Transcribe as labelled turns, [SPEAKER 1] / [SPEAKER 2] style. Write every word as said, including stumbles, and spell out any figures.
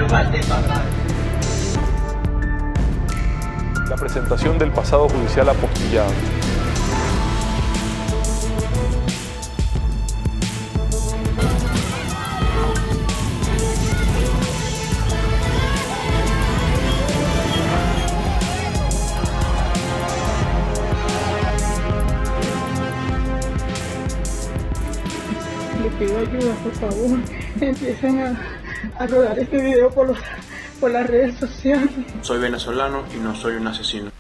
[SPEAKER 1] La presentación del pasado judicial apostillado.
[SPEAKER 2] Le pido ayuda, por favor. Empiecen a, a rodar este video por, los, por las redes sociales.
[SPEAKER 3] Soy venezolano y no soy un asesino.